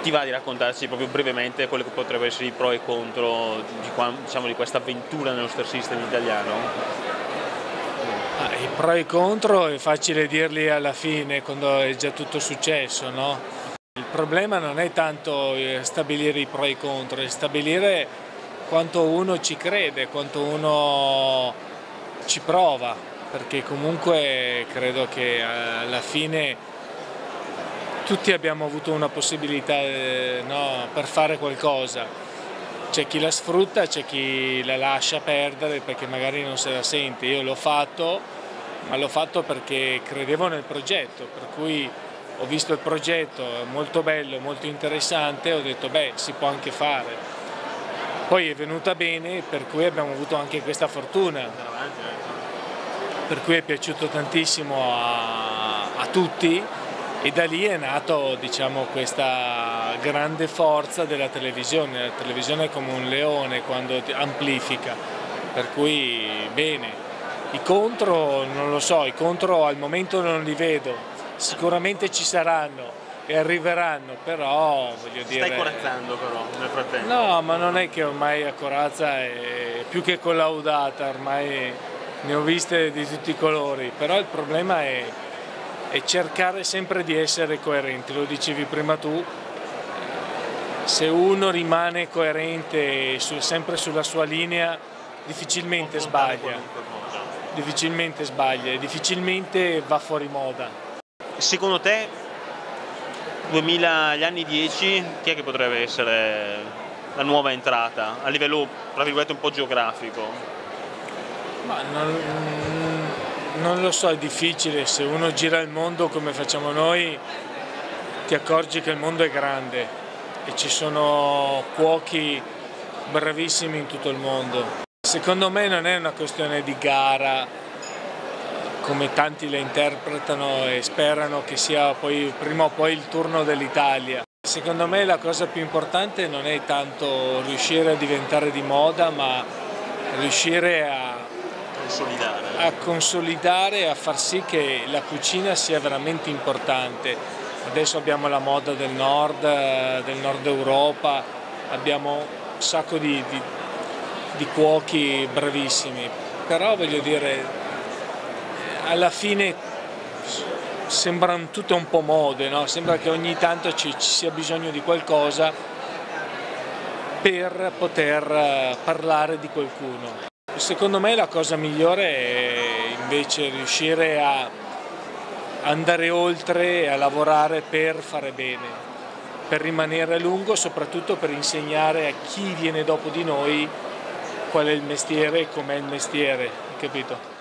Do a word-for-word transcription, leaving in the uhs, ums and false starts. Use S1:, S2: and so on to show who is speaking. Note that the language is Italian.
S1: Ti va di raccontarci proprio brevemente quello che potrebbero essere i pro e contro di, qua, diciamo, di questa avventura nello Star System italiano?
S2: Ah, i pro e i contro è facile dirli alla fine, quando è già tutto successo, no? Il problema non è tanto stabilire i pro e i contro, è stabilire quanto uno ci crede, quanto uno ci prova, perché comunque credo che alla fine tutti abbiamo avuto una possibilità, eh, no, per fare qualcosa. C'è chi la sfrutta, c'è chi la lascia perdere perché magari non se la sente. Io l'ho fatto, ma l'ho fatto perché credevo nel progetto, per cui ho visto il progetto molto bello, molto interessante, ho detto beh, si può anche fare. Poi è venuta bene, per cui abbiamo avuto anche questa fortuna, per cui è piaciuto tantissimo a, a tutti. E da lì è nato, diciamo, questa grande forza della televisione. La televisione è come un leone quando amplifica, per cui bene. I contro non lo so, i contro al momento non li vedo, sicuramente ci saranno e arriveranno, però voglio dire...
S1: Stai corazzando però nel frattempo?
S2: No, ma non è che ormai la corazza è più che collaudata, ormai ne ho viste di tutti i colori, però il problema è... e cercare sempre di essere coerenti, lo dicevi prima tu, se uno rimane coerente su, sempre sulla sua linea difficilmente sbaglia, difficilmente sbaglia e difficilmente va fuori moda.
S1: Secondo te, duemila, gli anni dieci, chi è che potrebbe essere la nuova entrata a livello, tra virgolette, un po' geografico?
S2: Ma non, Non lo so, è difficile, se uno gira il mondo come facciamo noi ti accorgi che il mondo è grande e ci sono cuochi bravissimi in tutto il mondo. Secondo me non è una questione di gara come tanti la interpretano e sperano che sia poi prima o poi il turno dell'Italia. Secondo me la cosa più importante non è tanto riuscire a diventare di moda, ma riuscire a
S1: Consolidare.
S2: a consolidare e a far sì che la cucina sia veramente importante. Adesso abbiamo la moda del nord, del nord Europa, abbiamo un sacco di, di, di cuochi bravissimi, però voglio dire, alla fine sembrano tutte un po' mode, no? Sembra che ogni tanto ci, ci sia bisogno di qualcosa per poter parlare di qualcuno. Secondo me la cosa migliore è invece riuscire a andare oltre e a lavorare per fare bene, per rimanere a lungo, soprattutto per insegnare a chi viene dopo di noi qual è il mestiere e com'è il mestiere, capito?